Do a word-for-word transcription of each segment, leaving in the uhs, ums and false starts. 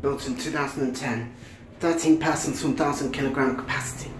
built in two thousand ten, thirteen persons, one thousand kilogram capacity.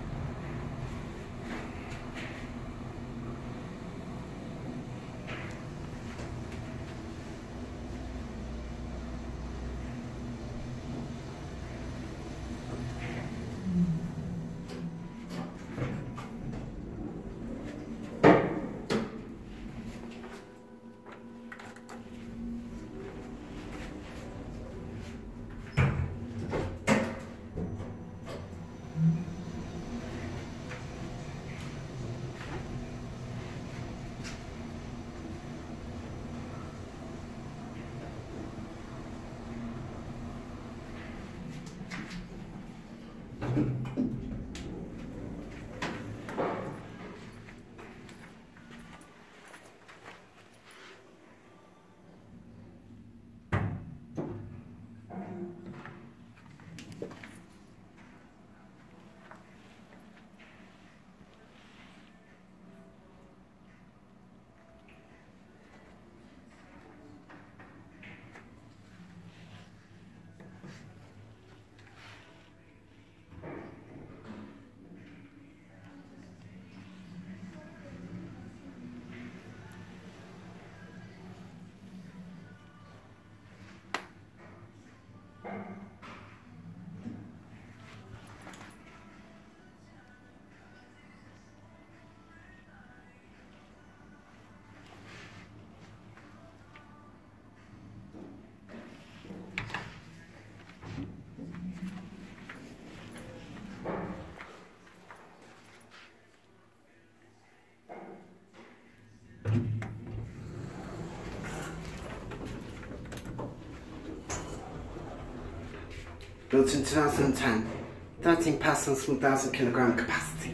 Built in two thousand ten, thirteen persons, one thousand kilogram capacity.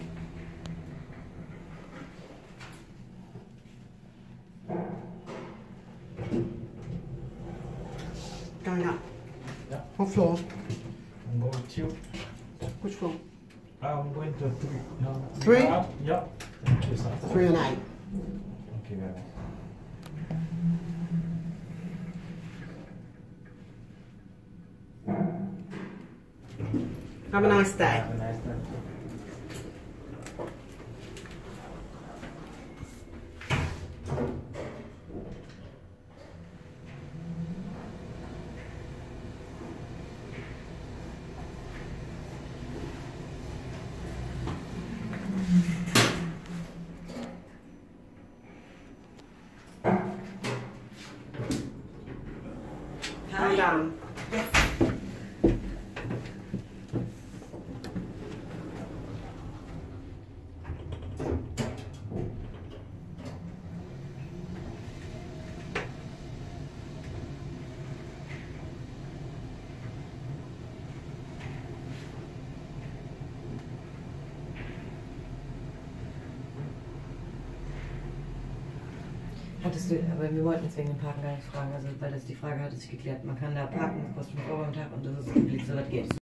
Going up. Yeah. What floor? I'm going to. Which floor? I'm going to three. No, Three? Up. Yeah. Thank you, sir. Three and eight. Thank you very much. Have a nice day. Have a nice day. Calm down. Yes. Hattest du, aber wir wollten jetzt wegen dem Parken gar nicht fragen, also weil das die Frage hat sich geklärt. Man kann da parken, das kostet fünf Euro am Tag und das ist wirklich so, das geht.